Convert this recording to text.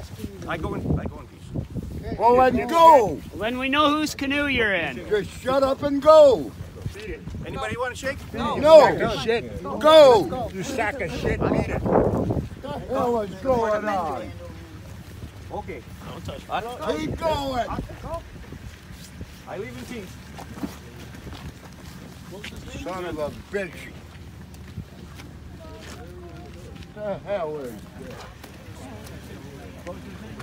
I go in peace. Well, then go. When we know whose canoe you're in. Just shut up and go. Anybody want to shake? No. Shit. Go. You sack of shit, beat it. What the hell is going on? Okay. Don't touch me. Keep going. I leave in peace. Son of a bitch. What the hell is this?